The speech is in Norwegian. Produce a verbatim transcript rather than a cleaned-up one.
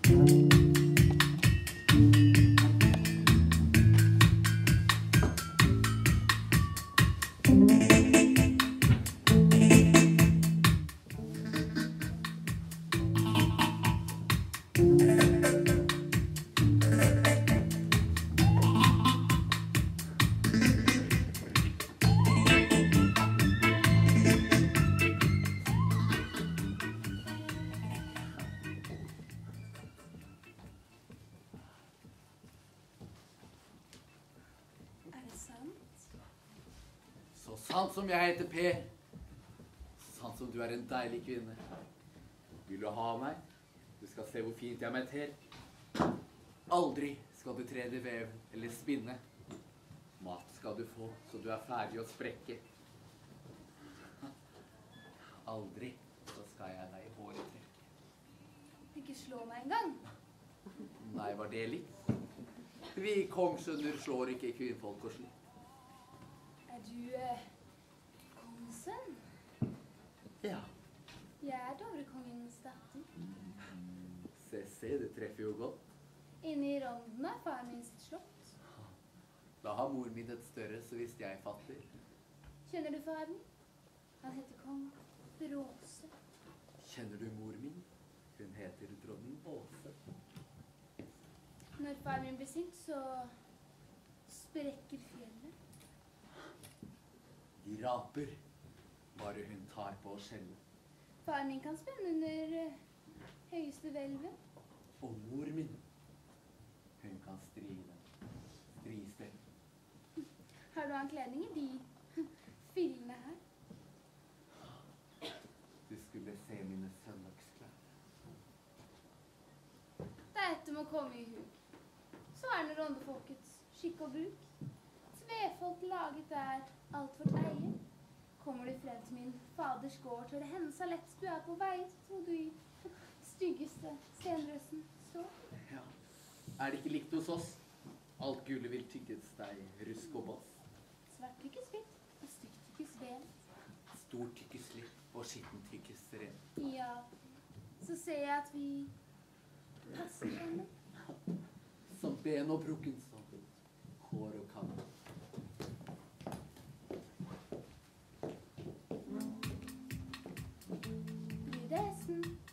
Sant som jeg heter P. Sant som du er en deilig kvinne. Vil du ha meg? Du skal se hvor fint jeg meg ter. Aldri skal du trede vev eller spinne. Mat skal du få, så du er ferdig å sprekke. Aldri så skal jeg deg i håret trekke. Ikke slå meg en gang. Nei, var det litt? Vi kongsønner slår ikke kvinnfolk og slitt. Er du eh, kongssønn? Ja. Jeg er Dovrekongens datter. Se, se, det treffer jo godt. Inne i ronden er far min sitt slott. Da har mor min et større, så hvis jeg fatter. Kjenner du far min? Han heter kong Bråse. Kjenner du mor min? Hun heter dronning Åse. Når far min blir sint, så sprekker fjellet. De raper, bare hun tar på å skjelle. Far min kan spenne under uh, høyeste hvelvet. Og mor min, hun kan stride, stristell. Har du ankledning i de fillene her? Du skulle se mine søndagsklær. Dette må komme i hug. Så er det rondefolkets skikk og bruk. Tvefolk laget der alt vårt eie. Kommer du frem til min faders gård, tør det hende så lett du er på vei, tro du i styggeste stenrøsen så. Ja, er det ikke likt hos oss? Alt gullet vil tykkes deg, rusk og boss. Svart tykkes hvitt, og stygt tykkes ven. Stor tykkes litt og skitten tykkes ren. Ja, så ser jeg at vi passer henne. Som ben og brukken sånn, hår og kann. Blir det hesten